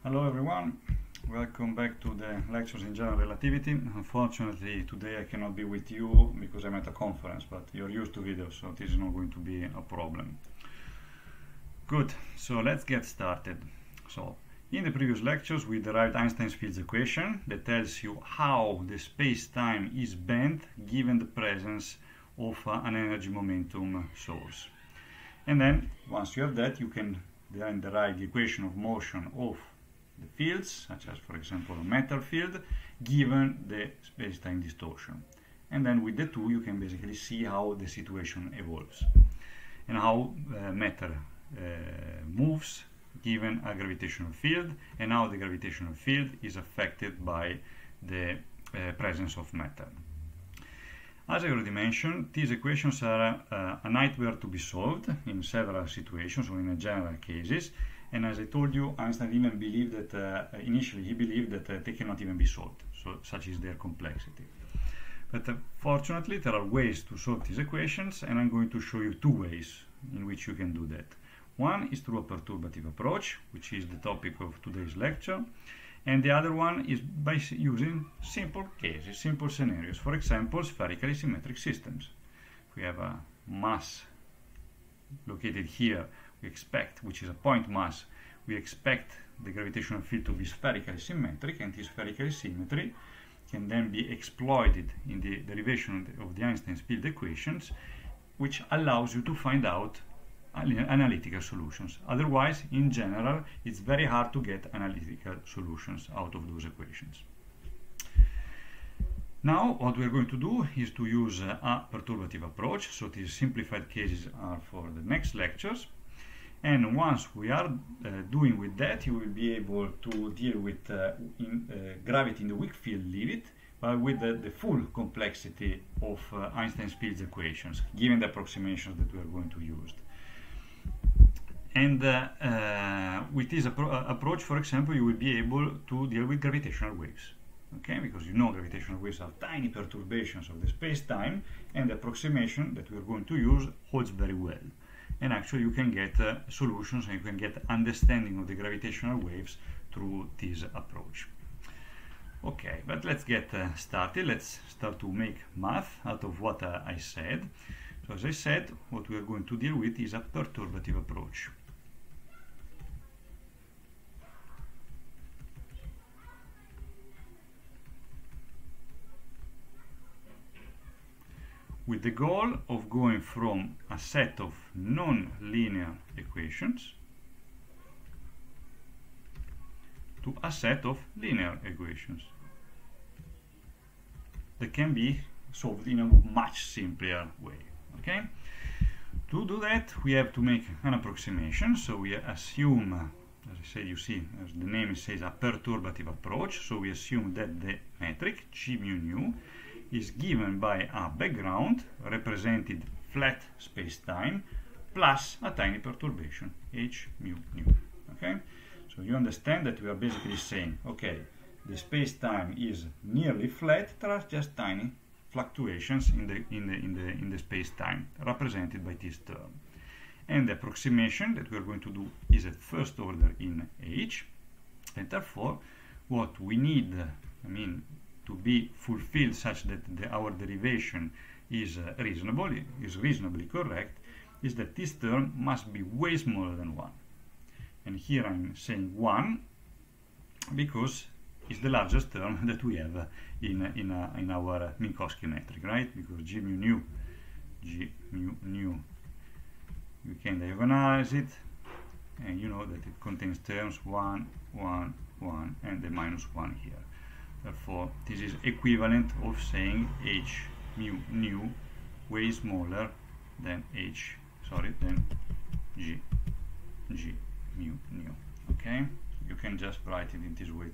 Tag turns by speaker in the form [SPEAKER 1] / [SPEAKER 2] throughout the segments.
[SPEAKER 1] Hello everyone, welcome back to the lectures in general relativity. Unfortunately today I cannot be with you because I'm at a conference, but you're used to videos, so this is not going to be a problem. Good, so let's get started. So in the previous lectures we derived Einstein's field equation that tells you how the space-time is bent given the presence of an energy momentum source. And then once you have that, you can then derive the equation of motion of the fields, such as for example a matter field, given the space-time distortion. And then with the two you can basically see how the situation evolves and how matter moves given a gravitational field, and how the gravitational field is affected by the presence of matter. As I already mentioned, these equations are a nightmare to be solved in several situations or in general cases, and as I told you, Einstein even believed that initially he believed that they cannot even be solved, so such is their complexity. But fortunately there are ways to solve these equations, and I'm going to show you two ways in which you can do that. One is through a perturbative approach, which is the topic of today's lecture, and the other one is by using simple cases, simple scenarios. For example, spherically symmetric systems. If we have a mass located here, we expect, which is a point mass, we expect the gravitational field to be spherically symmetric, and this spherical symmetry can then be exploited in the derivation of the Einstein's field equations, which allows you to find out analytical solutions. Otherwise, in general, it's very hard to get analytical solutions out of those equations. Now, what we're going to do is to use a perturbative approach. So these simplified cases are for the next lectures. And once we are doing with that, you will be able to deal with gravity in the weak field, leave it, but with the full complexity of Einstein's field equations, given the approximations that we are going to use. And with this approach, for example, you will be able to deal with gravitational waves. Okay, because you know gravitational waves are tiny perturbations of the space-time, and the approximation that we are going to use holds very well. And actually you can get solutions, and you can get understanding of the gravitational waves through this approach. Okay, but let's get started. Let's start to make math out of what I said. So as I said, what we are going to deal with is a perturbative approach. With the goal of going from a set of non-linear equations to a set of linear equations that can be solved in a much simpler way. Okay? To do that, we have to make an approximation. So we assume, as I said, you see, as the name says, a perturbative approach. So we assume that the metric G mu nu is given by a background represented flat space-time plus a tiny perturbation H mu nu. Okay, so you understand that we are basically saying, okay, the space-time is nearly flat, there are just tiny fluctuations in the space-time represented by this term, and the approximation that we are going to do is at first order in H, and therefore what we need, to be fulfilled such that our derivation is reasonably correct, is that this term must be way smaller than 1. And here I'm saying 1 because it's the largest term that we have in our Minkowski metric, right? Because G mu nu, we can diagonalize it, and you know that it contains terms 1, 1, 1, and the minus 1 here. Therefore, this is equivalent of saying H mu nu way smaller than G mu nu. Okay, you can just write it in this way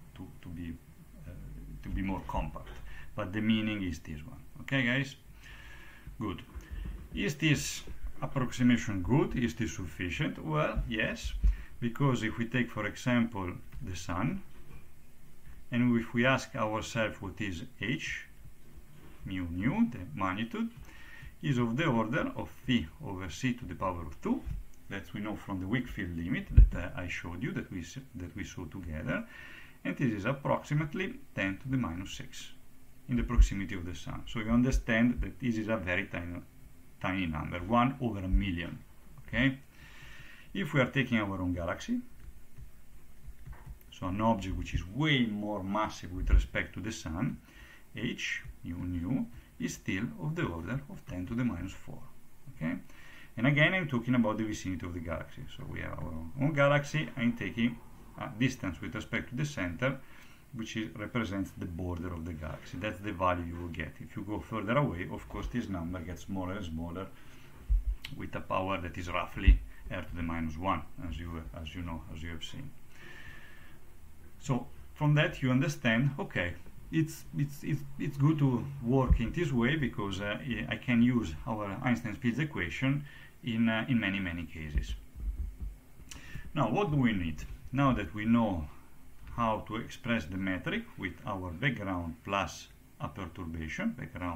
[SPEAKER 1] to be more compact, but the meaning is this one. Okay, guys, good. Is this approximation good? Is this sufficient? Well, yes, because if we take, for example, the sun, and if we ask ourselves what is H mu nu, the magnitude, is of the order of phi over c to the power of 2, that we know from the weak field limit that I showed you, that we saw together, and this is approximately 10 to the minus 6 in the proximity of the Sun. So you understand that this is a very tiny number, 1 over a million. Okay? If we are taking our own galaxy, so an object which is way more massive with respect to the Sun, h, nu, is still of the order of 10 to the minus 4. Okay? And again, I'm talking about the vicinity of the galaxy. So we have our own galaxy. I'm taking a distance with respect to the center, which represents the border of the galaxy. That's the value you will get. If you go further away, of course, this number gets smaller and smaller with a power that is roughly r to the minus 1, as you have seen. So from that you understand, okay, it's good to work in this way because I can use our Einstein fields equation in many cases. Now, what do we need? Now that we know how to express the metric with our background plus a perturbation,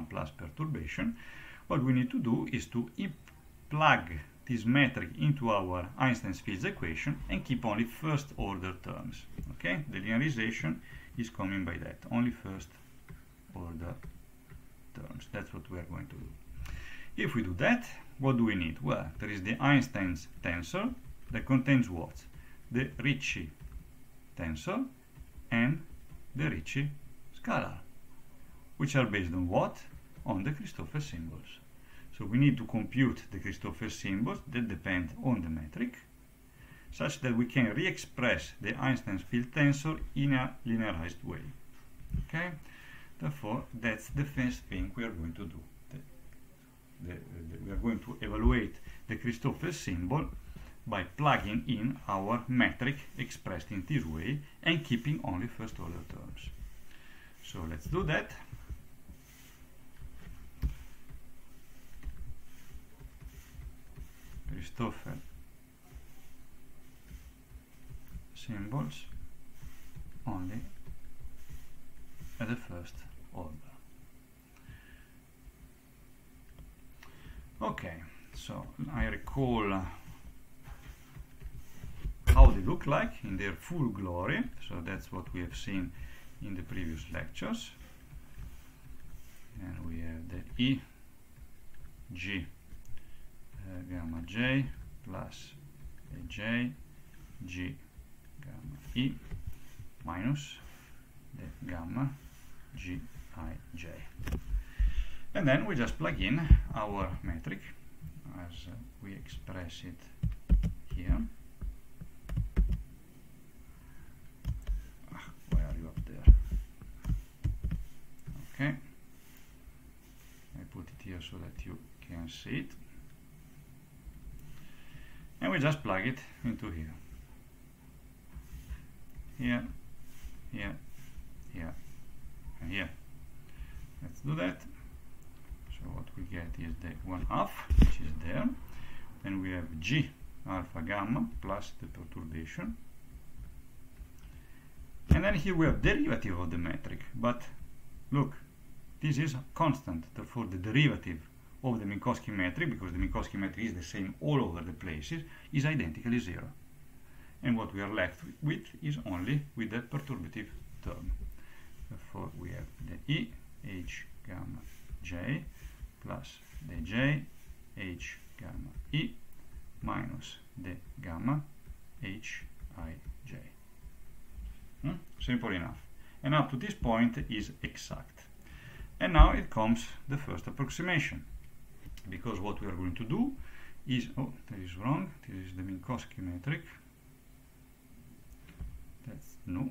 [SPEAKER 1] what we need to do is to plug this metric into our Einstein fields equation and keep only first order terms. Okay, the linearization is coming by that, only first order terms. That's what we are going to do. If we do that, what do we need? Well, there is the Einstein's tensor that contains what? The Ricci tensor and the Ricci scalar, which are based on what? On the Christoffel symbols. So we need to compute the Christoffel symbols that depend on the metric, such that we can re-express the Einstein's field tensor in a linearized way. Okay? Therefore, that's the first thing we are going to do. We are going to evaluate the Christoffel symbol by plugging in our metric expressed in this way and keeping only first order terms. So let's do that. Christoffel symbols only at the first order. Okay, so I recall how they look like in their full glory. So that's what we have seen in the previous lectures. And we have the E, G, gamma J plus J, G, gamma E minus the gamma G, I, J. And then we just plug in our metric as we express it here. Why are you up there? Okay. I put it here so that you can see it. And we just plug it into here. Here, here, here, and here. Let's do that. So what we get is the 1/2, which is there. Then we have G alpha gamma plus the perturbation. And then here we have derivative of the metric. But look, this is constant. Therefore, the derivative of the Minkowski metric, because the Minkowski metric is the same all over the places, is identically 0. And what we are left with is only with the perturbative term. Therefore, we have the E H gamma J plus the J H gamma E minus the gamma H I J. Simple enough. And up to this point is exact. And now it comes the first approximation. Because what we are going to do is, oh, that is wrong, this is the Minkowski metric. That's no.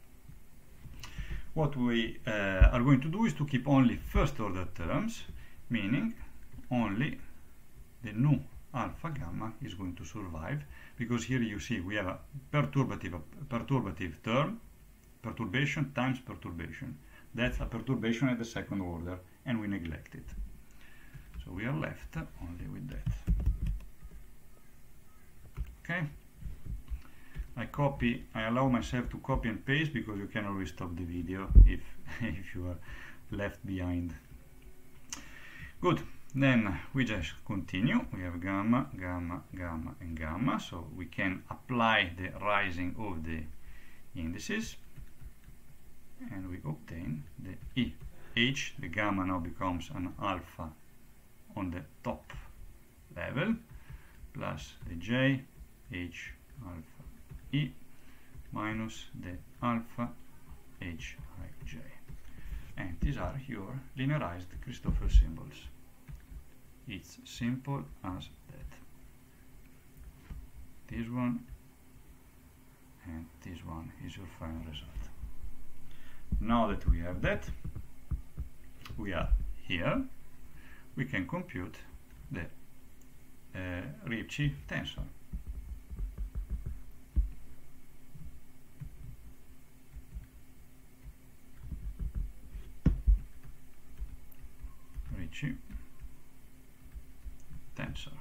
[SPEAKER 1] What we are going to do is to keep only first order terms, meaning only the nu alpha gamma is going to survive, because here you see we have a perturbative term, perturbation times perturbation. That's a perturbation at the second order, and we neglect it. So we are left only with that. Okay. I allow myself to copy and paste because you can always stop the video if you are left behind. Good. Then we just continue. We have gamma, gamma, gamma, and gamma. So we can apply the rising of the indices, and we obtain the E. H, the gamma now becomes an alpha on the top level, plus the J, H, alpha, E, minus the alpha, H, I, J. And these are your linearized Christoffel symbols. It's simple as that. This one and this one is your final result. Now that we have that, we are here, we can compute the Ricci tensor. Ricci tensor.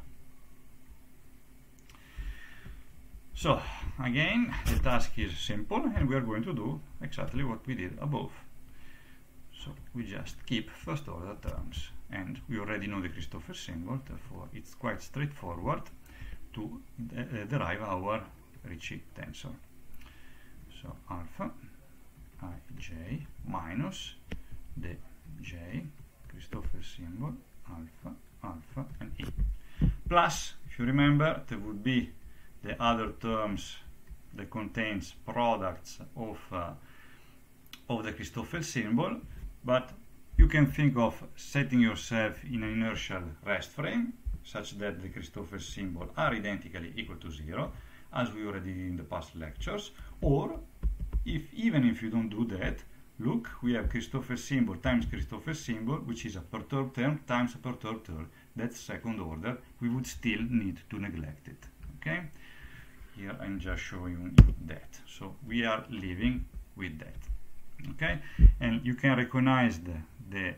[SPEAKER 1] So again, the task is simple, and we are going to do exactly what we did above. So we just keep first order terms, and we already know the Christoffel symbol, therefore it's quite straightforward to derive our Ricci tensor. So alpha ij minus the j Christoffel symbol alpha, alpha, and e. Plus, if you remember, there would be the other terms that contains products of the Christoffel symbol, but you can think of setting yourself in an inertial rest frame such that the Christoffel symbol are identically equal to 0, as we already did in the past lectures. Or even if you don't do that, look, we have Christoffel symbol times Christoffel symbol, which is a perturbed term times a perturbed term. That's second order. We would still need to neglect it. Okay? Here I'm just showing you that. So we are living with that. Okay? And you can recognize the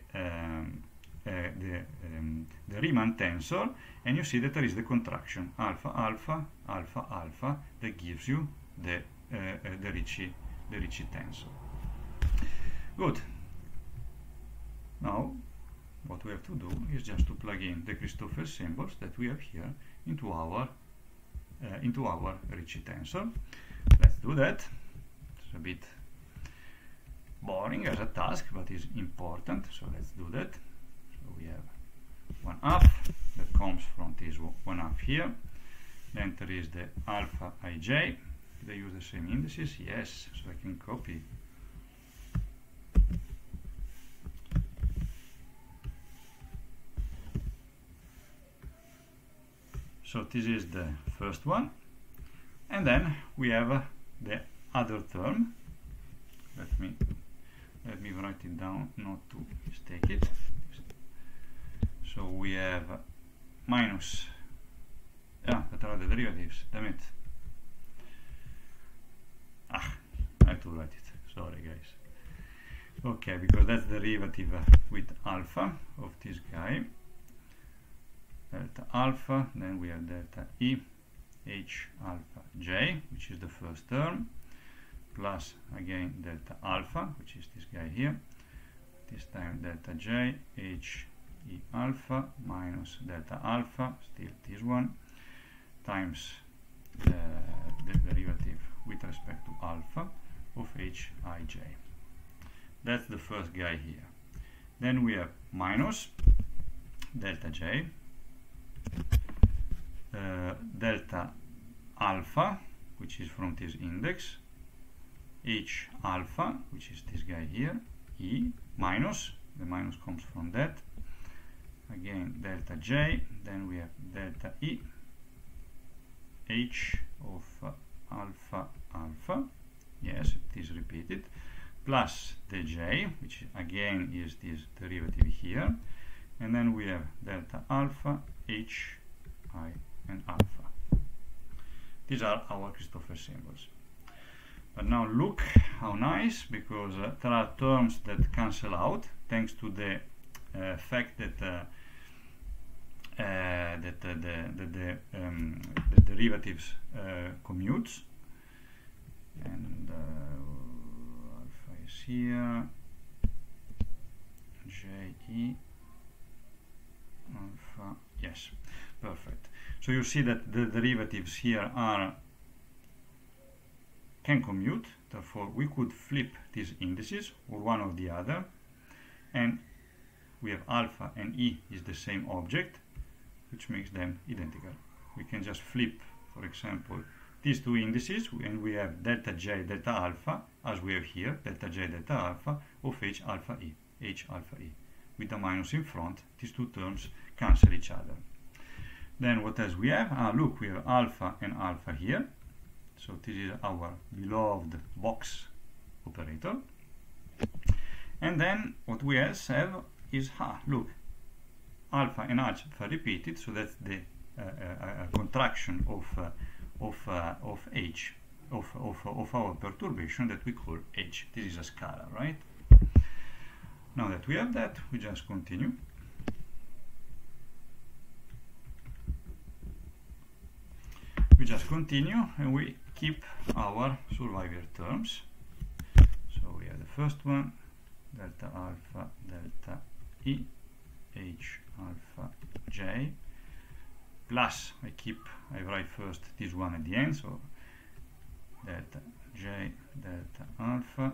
[SPEAKER 1] Riemann tensor, and you see that there is the contraction alpha, alpha, alpha, alpha that gives you the Ricci tensor. Good. Now, what we have to do is just to plug in the Christoffel symbols that we have here into our Ricci tensor. Let's do that. It's a bit boring as a task, but is important. So let's do that. So we have 1/2 that comes from this 1/2 here. Then there is the alpha ij. They use the same indices. Yes, so I can copy. So this is the first one, and then we have the other term. Let me write it down, not to mistake it. So we have minus, that are the derivatives, damn it. I have to write it, sorry guys. Okay, because that's the derivative with alpha of this guy. Delta alpha, then we have delta E, H alpha j, which is the first term, plus again delta alpha, which is this guy here, this time delta j, H E alpha, minus delta alpha, still this one, times the derivative with respect to alpha of H I j. That's the first guy here. Then we have minus delta j, delta alpha, which is from this index, H alpha, which is this guy here, E, minus, the minus comes from that, again delta j, then we have delta E, H of alpha alpha, yes, it is repeated, plus the j, which again is this derivative here, and then we have delta alpha, H, I, and alpha. These are our Christoffel symbols. But now look how nice, because there are terms that cancel out thanks to the fact that the derivatives commutes, and alpha is here, j, e, Yes, perfect. So you see that the derivatives here can commute, therefore we could flip these indices or one or the other, and we have alpha and E is the same object, which makes them identical. We can just flip, for example, these two indices, and we have delta J delta alpha, as we have here, delta J delta alpha of H alpha E, H alpha E. With a minus in front, these two terms cancel each other. Then what else we have? Look, we have alpha and alpha here. So this is our beloved box operator. And then what we else have is, look, alpha and alpha repeated, so that's the contraction of H, of our perturbation that we call H. This is a scalar, right? Now that we have that, we just continue. We just continue and we keep our survivor terms. So we have the first one, delta alpha, delta E, H alpha J, plus I write first this one at the end, so delta J, delta alpha,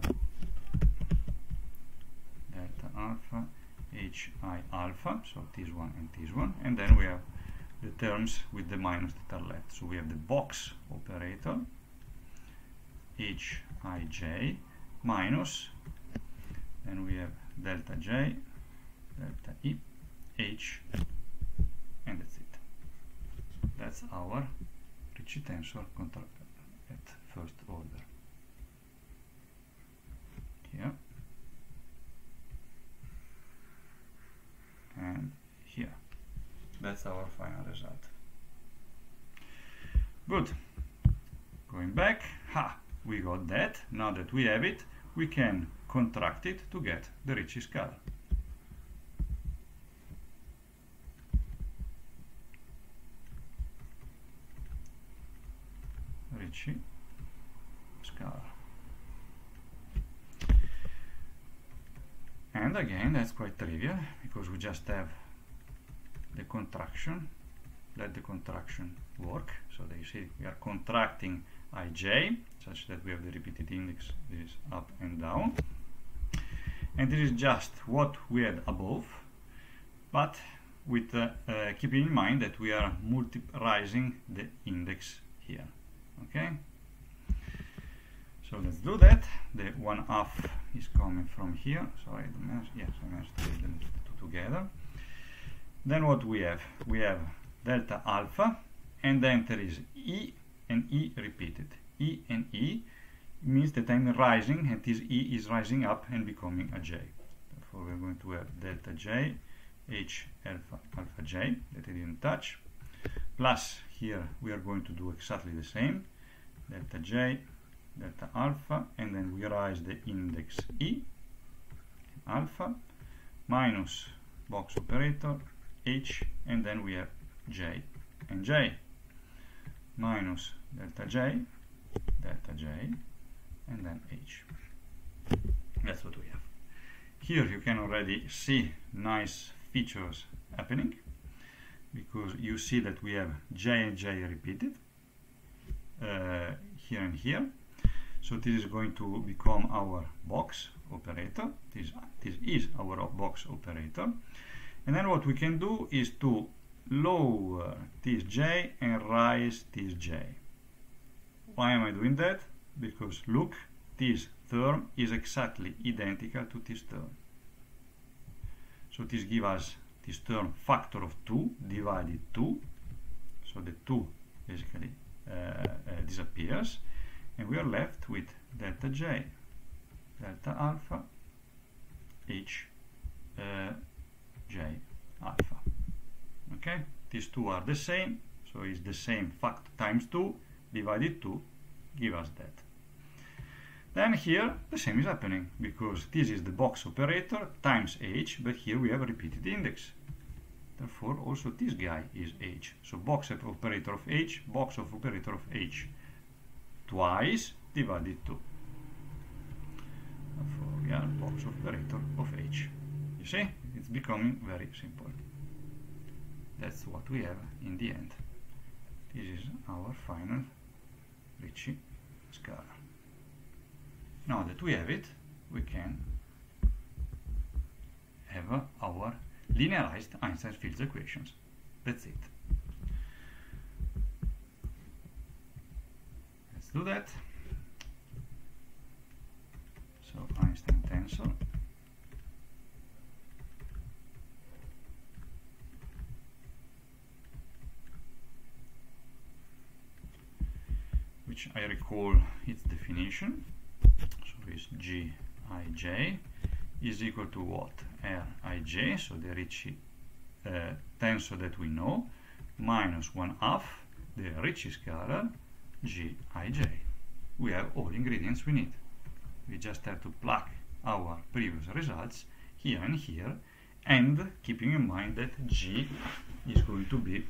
[SPEAKER 1] H I alpha, so this one and this one, and then we have the terms with the minus that are left. So we have the box operator, Hij minus, then we have delta J, delta E, H, and that's it. That's our Ricci tensor at first order. Here and here. That's our final result. Good. Going back, we got that. Now that we have it, we can contract it to get the Ricci scalar. Ricci scalar. And again, that's quite trivial because we just have the contraction. Let the contraction work. So they see we are contracting Ij such that we have the repeated index. This is up and down, and this is just what we had above, but with keeping in mind that we are rising the index here. Okay, so let's do that. The 1/2 is coming from here. Sorry, yes, I managed to put them together. Then what we have? We have delta alpha, and then there is E and E repeated. E and E means that I'm rising, and this E is rising up and becoming a J. Therefore, we're going to have delta J, H alpha J, that I didn't touch, plus here we are going to do exactly the same, delta J, delta alpha, and then we rise the index E, alpha, minus box operator, H, and then we have J and J, minus delta J, and then H. That's what we have. Here you can already see nice features happening, because you see that we have J and J repeated here and here. So this is going to become our box operator. This is our box operator. And then what we can do is to lower this J and rise this J. Why am I doing that? Because look, this term is exactly identical to this term. So this gives us this term factor of 2 divided 2. So the 2 basically disappears, and we are left with delta J, delta alpha, H, J alpha. Okay, these two are the same, so it's the same factor times 2 divided 2 give us that. Then here the same is happening, because this is the box operator times H, but here we have a repeated index. Therefore also this guy is H. So box operator of H, box of operator of H twice divided 2. Therefore we are box operator of H. You see, it's becoming very simple. that's what we have in the end. This is our final Ricci scalar. Now that we have it, we can have our linearized Einstein field equations. That's it. Let's do that. So Einstein tensor, which I recall its definition. So it's Gij is equal to what? Rij, so the Ricci tensor that we know, minus 1/2 the Ricci scalar Gij. We have all ingredients we need. We just have to plug our previous results here and here, and keeping in mind that G is going to be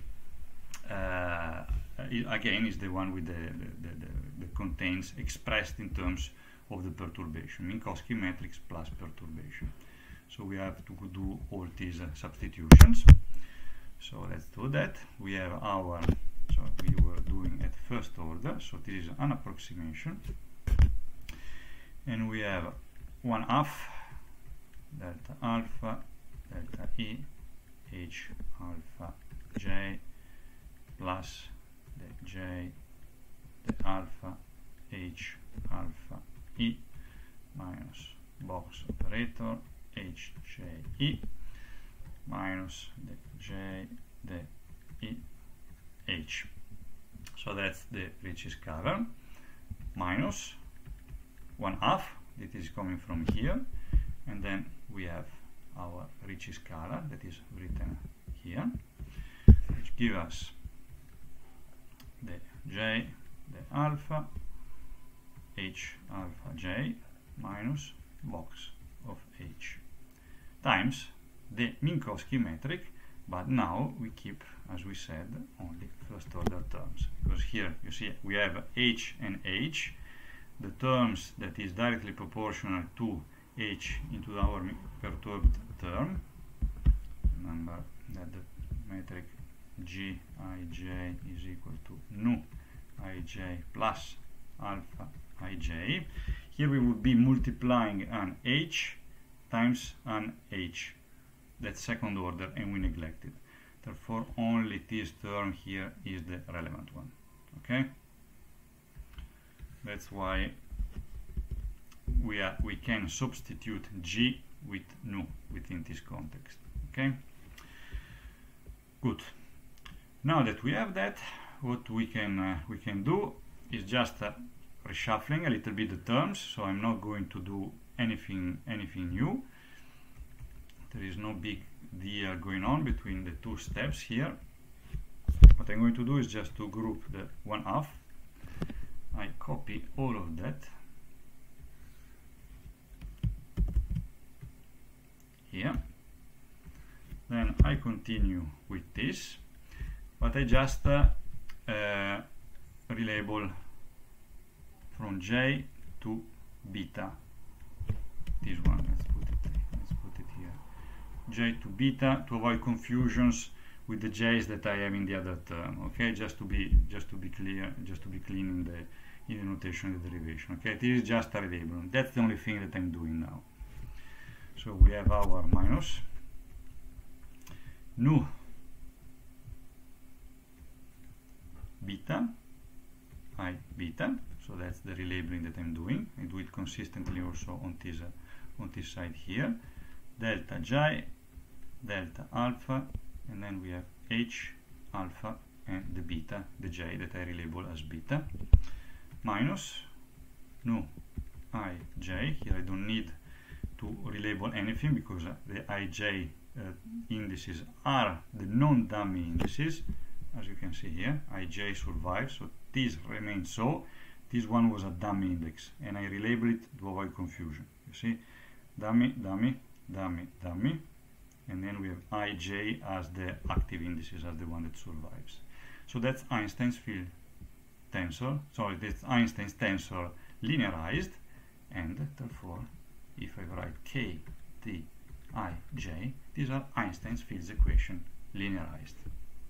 [SPEAKER 1] again is the one with the contains expressed in terms of the perturbation, Minkowski matrix plus perturbation. So we have to do all these substitutions. So let's do that. We have our, so we were doing at first order, so this is an approximation, and we have 1/2 delta alpha delta E H alpha J plus the J the alpha H alpha E minus box operator H J E minus the J the E H. So that's the Ricci scalar minus 1/2, that is coming from here, and then we have our Ricci scalar that is written here, which gives us the J, the alpha, H alpha J minus box of H times the Minkowski metric, but now we keep, as we said, only first order terms, because here you see we have H and H, the terms that is directly proportional to H into our perturbed term. Remember that the metric Gij is equal to nu Ij plus alpha Ij. Here we would be multiplying an H times an H, that's second order, and we neglect it. Therefore only this term here is the relevant one. Okay, that's why we can substitute G with nu within this context. Okay, good. Now that we have that, what we can do is just reshuffling a little bit the terms. So I'm not going to do anything new. There is no big deal going on between the two steps here. What I'm going to do is just to group the 1/2. I copy all of that here. Then I continue with this, but I just relabel from J to beta. This one, let's put it here. J to beta, to avoid confusions with the J's that I have in the other term. Okay, just to be clear, just to be clean in the notation of the derivation. Okay, this is just a relabel. That's the only thing that I'm doing now. So we have our minus nu beta I beta. So that's the relabeling that I'm doing. I do it consistently also on this side here. Delta J, delta alpha, and then we have H alpha and the beta, the J that I relabel as beta, minus nu Ij. Here I don't need to relabel anything because the Ij indices are the non-dummy indices. As you can see here, Ij survives, so this remains so. This one was a dummy index, and I relabel it to avoid confusion. You see, dummy, dummy, dummy, dummy, and then we have Ij as the active indices, as the one that survives. So that's Einstein's field tensor. Sorry, that's Einstein's tensor linearized, and therefore, if I write K, T, I, J, these are Einstein's field equation linearized.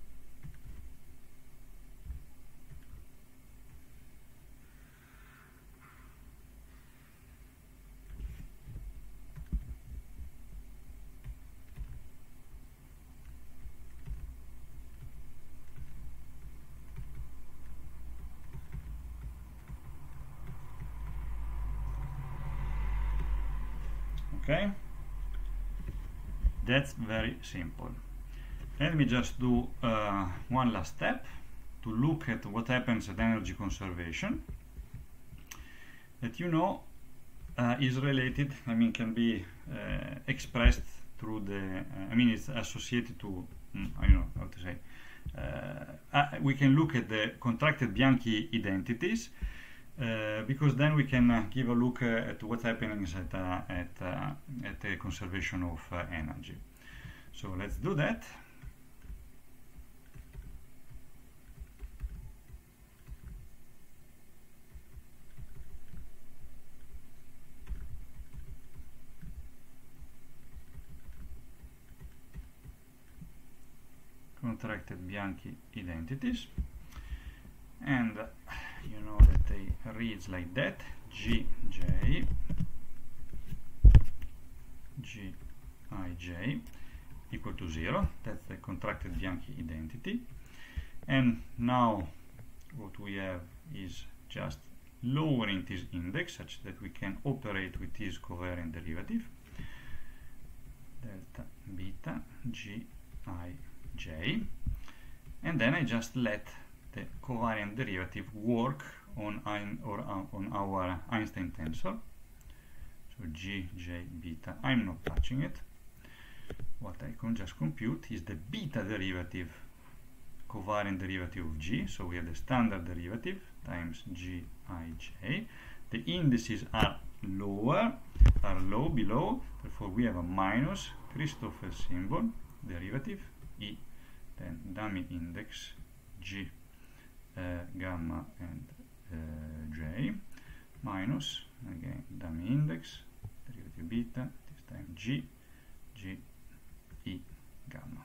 [SPEAKER 1] Okay, that's very simple. Let me just do one last step to look at what happens at energy conservation, that you know is related, I mean, can be expressed through the, I mean, it's associated to, I don't know how to say, we can look at the contracted Bianchi identities, because then we can give a look at what's happening at the conservation of energy. So let's do that. Contracted Bianchi identities, and you know that they reads like that: Gij equal to 0. That's the contracted Bianchi identity. And now what we have is just lowering this index such that we can operate with this covariant derivative, delta beta Gij, and then I just let the covariant derivative work on our Einstein tensor. So Gij beta, I'm not touching it. What I can just compute is the beta derivative, covariant derivative of G. So we have the standard derivative times Gij. The indices are low below, therefore we have a minus Christoffel symbol derivative E, then dummy index G, gamma and J, minus again dummy index derivative beta, this time G, E, gamma.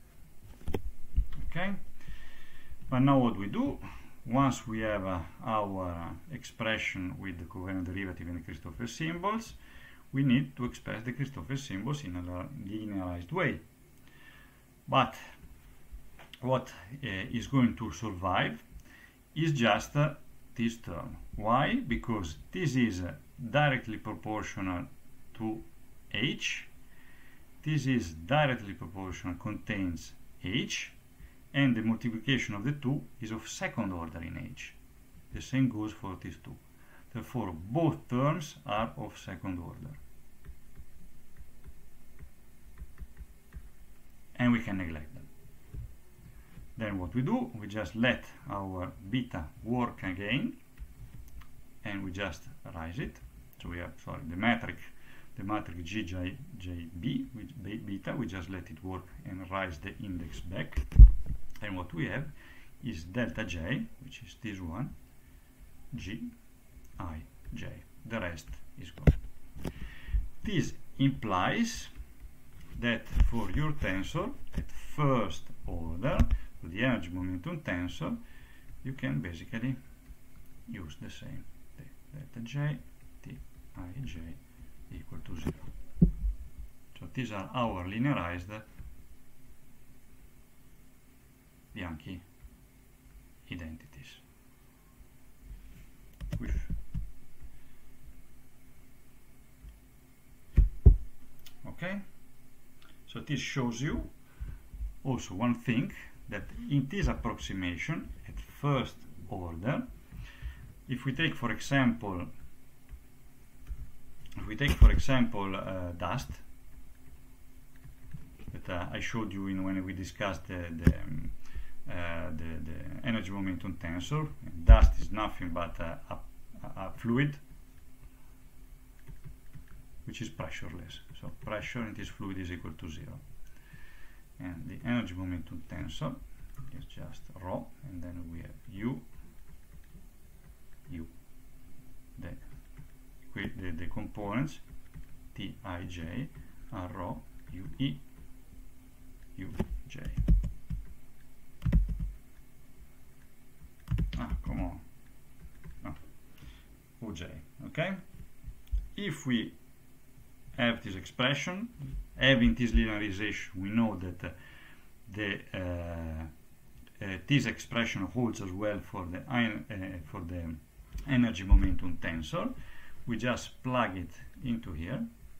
[SPEAKER 1] Okay, but now what we do, once we have our expression with the covariant derivative and the Christoffel symbols, we need to express the Christoffel symbols in a linearized way. But what is going to survive is just this term. Why? Because this is directly proportional to H. This is directly proportional, contains H, and the multiplication of the two is of second order in H. The same goes for these two. Therefore, both terms are of second order. And we can neglect them. Then what we do, we just let our beta work again, and we just raise it. So we have, sorry, the matrix GJB with beta, we just let it work and raise the index back. And what we have is delta J, which is this one, Gij. The rest is gone. This implies that for your tensor at first order, for the energy momentum tensor, you can basically use the same delta J, Tij equal to 0. So these are our linearized Bianchi identities. Okay, so this shows you also one thing, that in this approximation at first order, if we take for example dust that I showed you when we discussed the energy momentum tensor. Dust is nothing but a fluid which is pressureless. So pressure in this fluid is equal to 0. And the energy momentum tensor is just rho, and then we have U. The components Tij are rho, UE, Uj. Okay, if we have this expression, having this linearization, we know that this expression holds as well for the energy momentum tensor. We just plug it into here,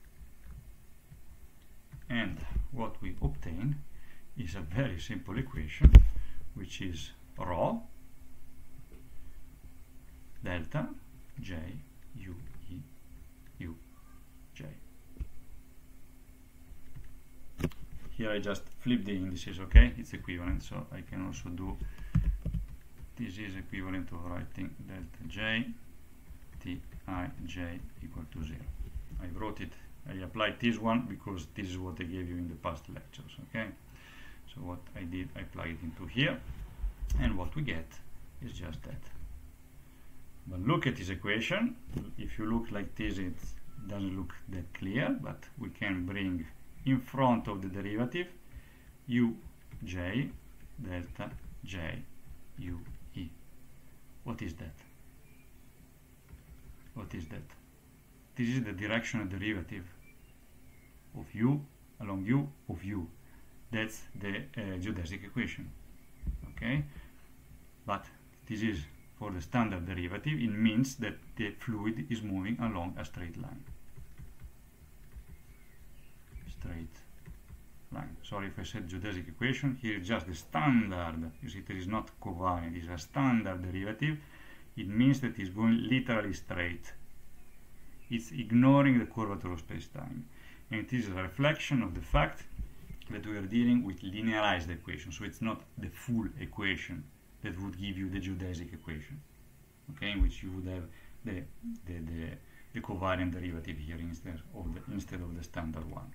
[SPEAKER 1] and what we obtain is a very simple equation, which is rho delta J U E U J. Here I just flip the indices, okay? It's equivalent, so I can also do, this is equivalent to writing delta J T I J equal to 0. I wrote it, I applied this one because this is what I gave you in the past lectures, okay? So what I did, I plug it into here, and what we get is just that. But look at this equation. If you look like this, it doesn't look that clear, but we can bring in front of the derivative uj delta j u e. What is that? What is that? This is the directional derivative of u along u of u. That's the geodesic equation. Okay, but this is for the standard derivative. It means that the fluid is moving along a straight line. Straight line. Sorry if I said geodesic equation. Here is just the standard. You see, there is not covariant. It is a standard derivative. It means that it's going literally straight. It's ignoring the curvature of space-time. And it is a reflection of the fact that we are dealing with linearized equation. So it's not the full equation that would give you the geodesic equation, okay, in which you would have the covariant derivative here instead of the standard one.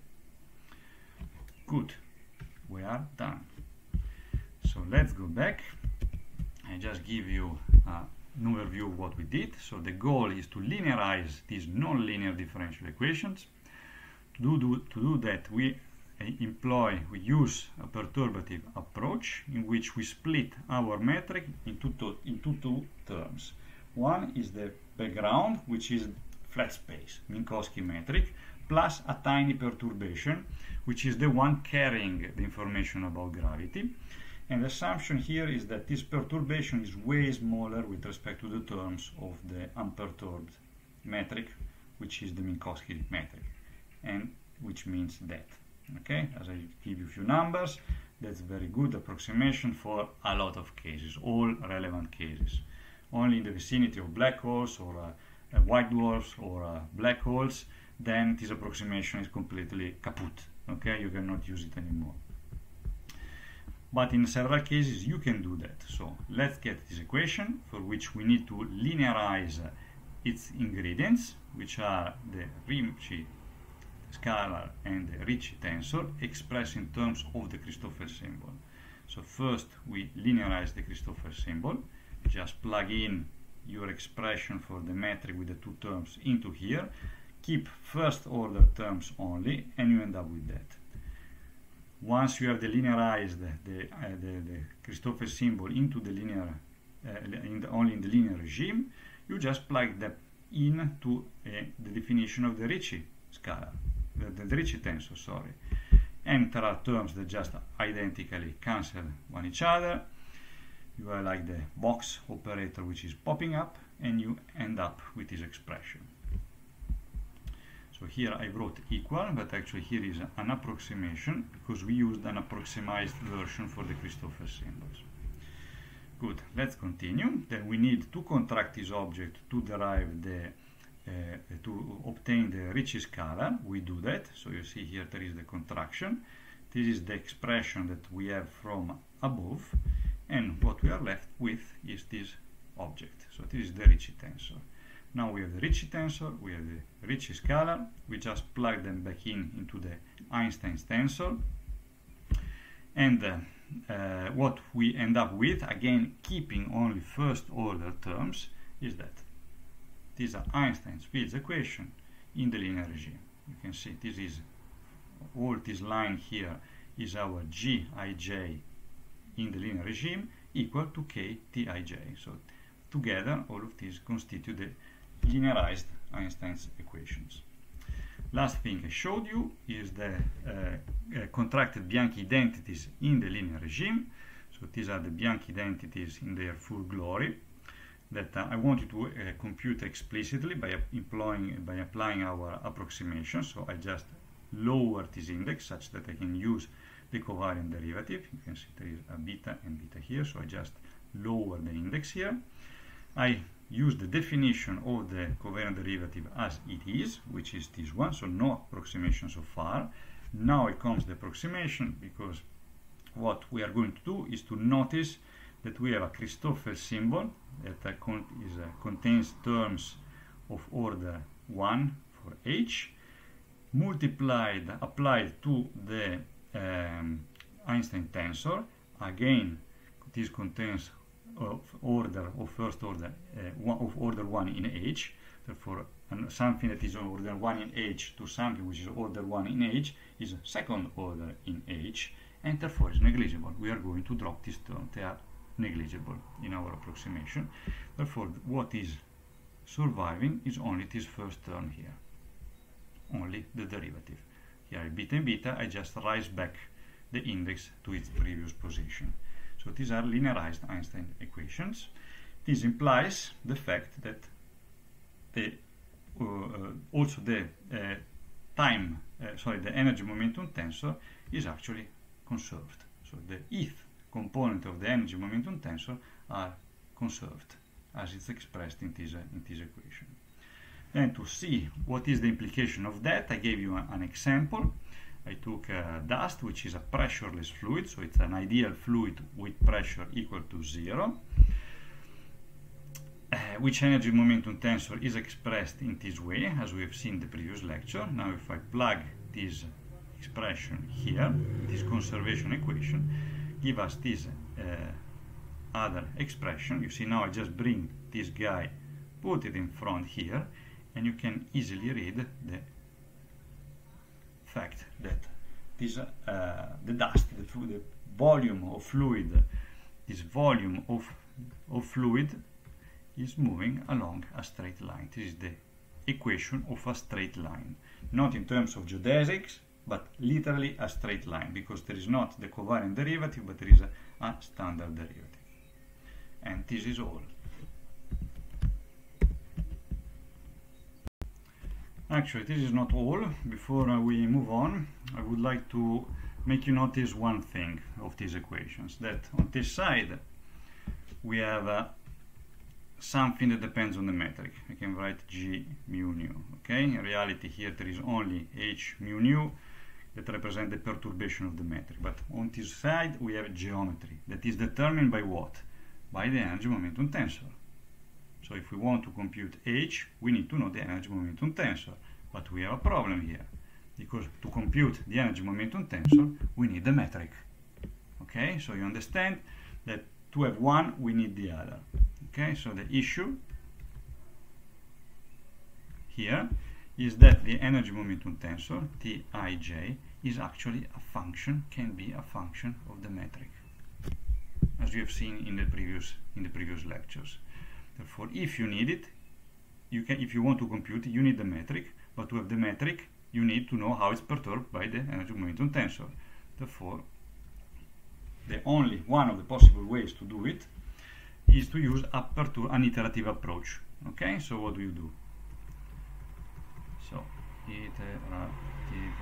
[SPEAKER 1] Good, we are done. So let's go back and just give you an overview of what we did. So the goal is to linearize these non-linear differential equations. To do that, we use a perturbative approach in which we split our metric into two terms. One is the background, which is flat space, Minkowski metric, plus a tiny perturbation, which is the one carrying the information about gravity. And the assumption here is that this perturbation is way smaller with respect to the terms of the unperturbed metric, which is the Minkowski metric, and which means that. Okay, as I give you a few numbers, that's a very good approximation for a lot of cases, all relevant cases. Only in the vicinity of black holes or white dwarfs or black holes, then this approximation is completely kaput. Okay, you cannot use it anymore. But in several cases you can do that. So let's get this equation, for which we need to linearize its ingredients, which are the Ricci scalar and the Ricci tensor, expressed in terms of the Christoffel symbol. So first we linearize the Christoffel symbol, just plug in your expression for the metric with the two terms into here, keep first order terms only, and you end up with that. Once you have linearized the Christoffel symbol into the linear, only in the linear regime, you just plug that into the definition of the Ricci scalar. The Ricci tensor, sorry, and there are terms that just identically cancel one each other. You are like the box operator which is popping up, and you end up with this expression. So here I wrote equal, but actually here is an approximation because we used an approximized version for the Christoffel symbols. Good, let's continue. Then we need to contract this object to derive to obtain the Ricci scalar. We do that. So you see here there is the contraction. This is the expression that we have from above, and what we are left with is this object. So this is the Ricci tensor. Now we have the Ricci tensor, we have the Ricci scalar. We just plug them back into the Einstein's tensor, and what we end up with, again keeping only first order terms, is that these are Einstein's fields equation in the linear regime. You can see this is all this line here is our Gij in the linear regime equal to K Tij. So together all of these constitute the linearized Einstein's equations. Last thing I showed you is the contracted Bianchi identities in the linear regime. So these are the Bianchi identities in their full glory that I wanted to compute explicitly by applying our approximation. So I just lower this index such that I can use the covariant derivative. You can see there is a beta and beta here, so I just lower the index here. I use the definition of the covariant derivative as it is, which is this one, so no approximation so far. Now it comes the approximation, because what we are going to do is to notice that we have a Christoffel symbol that contains terms of order 1 for H, applied to the Einstein tensor. Again, this contains first order of order 1 in H. Therefore, something that is order 1 in H to something which is order 1 in H is second order in H, and therefore is negligible. We are going to drop this term. They are negligible in our approximation. Therefore, what is surviving is only this first term here, only the derivative. Here beta and beta, I just rise back the index to its previous position. So these are linearized Einstein equations. This implies the fact that also the energy momentum tensor is actually conserved. So the eth component of the energy momentum tensor are conserved as it's expressed in this equation. And to see what is the implication of that, I gave you an example. I took dust, which is a pressureless fluid, so it's an ideal fluid with pressure equal to 0, which energy momentum tensor is expressed in this way, as we have seen in the previous lecture. Now if I plug this expression here, this conservation equation, give us this other expression. You see, now I just bring this guy, put it in front here, and you can easily read the fact that this the dust, the volume of fluid, this volume of fluid is moving along a straight line. This is the equation of a straight line, not in terms of geodesics, but literally a straight line, because there is not the covariant derivative, but there is a standard derivative. And this is all. Actually, this is not all. Before we move on, I would like to make you notice one thing of these equations, that on this side we have something that depends on the metric. I can write G mu nu. Okay? In reality, here there is only H mu nu that represent the perturbation of the metric. But on this side we have geometry that is determined by what? By the energy momentum tensor. So if we want to compute H, we need to know the energy momentum tensor. But we have a problem here, because to compute the energy momentum tensor, we need the metric. Okay, so you understand that to have one, we need the other. Okay, so the issue here is that the energy momentum tensor, Tij, is actually a function, can be a function of the metric, as we have seen in the previous lectures. Therefore, if you need it, you can. If you want to compute, you need the metric. But to have the metric, you need to know how it's perturbed by the energy momentum tensor. Therefore, the only one of the possible ways to do it is to use an iterative approach. Okay, so what do you do? So, iterative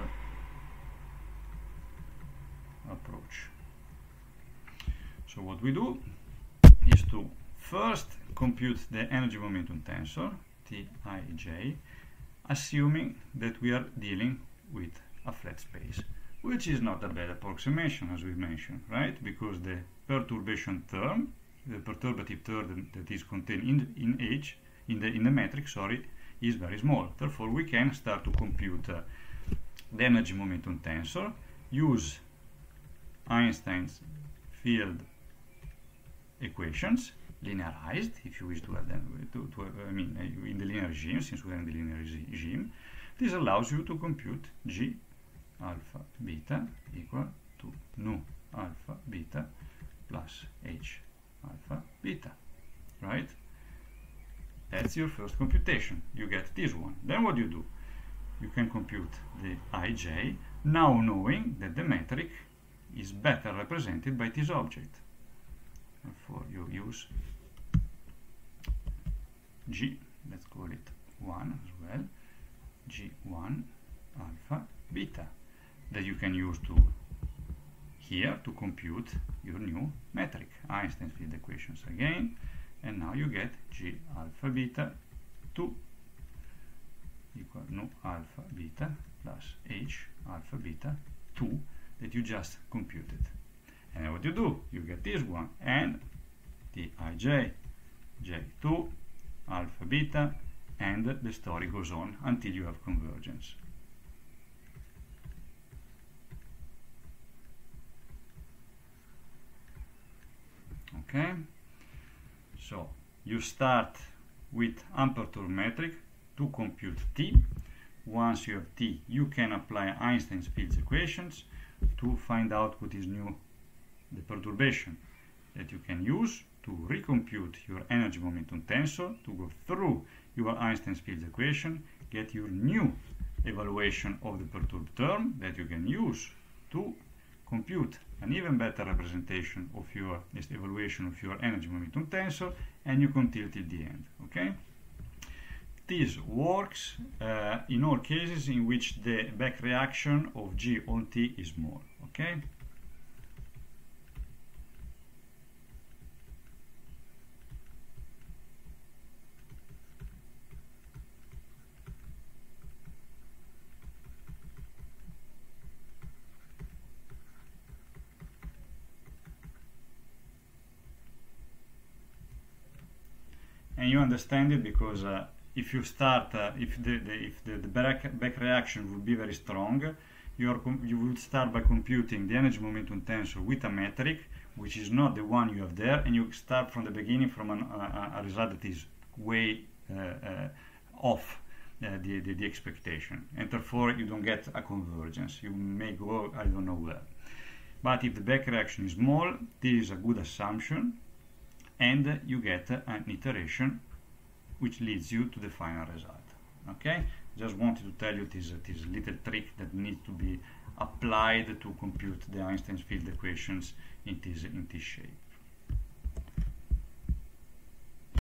[SPEAKER 1] approach. So what we do is to first compute the energy momentum tensor, Tij, assuming that we are dealing with a flat space, which is not a bad approximation, as we mentioned, right? Because the perturbation term, the perturbative term that is contained in H, in the metric, sorry, is very small. Therefore, we can start to compute the energy momentum tensor, use Einstein's field equations, linearized, if you wish to have them, in the linear regime, since we are in the linear regime. This allows you to compute G alpha beta equal to nu alpha beta plus H alpha beta, right? That's your first computation. You get this one. Then what do? You can compute the ij, now knowing that the metric is better represented by this object. Therefore you use G, let's call it 1 as well, G1 alpha beta, that you can use to here to compute your new metric, Einstein's field equations again, and now you get G alpha beta 2 equal nu alpha beta plus H alpha beta 2 that you just computed. And what do? You get this one and the ij, J2 alpha beta, and the story goes on until you have convergence. Okay, so you start with aperture metric to compute T. Once you have T, you can apply Einstein's field equations to find out what is new, the perturbation that you can use to recompute your energy momentum tensor, to go through your Einstein's field equation, get your new evaluation of the perturbed term that you can use to compute an even better representation of your evaluation of your energy momentum tensor, and you continue till the end. Okay, this works in all cases in which the back reaction of G on T is small. Okay, and you understand it because if you start, if the back reaction would be very strong, you would start by computing the energy momentum tensor with a metric which is not the one you have there, and you start from the beginning from a result that is way off the expectation, and therefore you don't get a convergence. You may go I don't know where. But if the back reaction is small, this is a good assumption, and you get an iteration which leads you to the final result. Okay, just wanted to tell you this little trick that needs to be applied to compute the Einstein's field equations in this shape.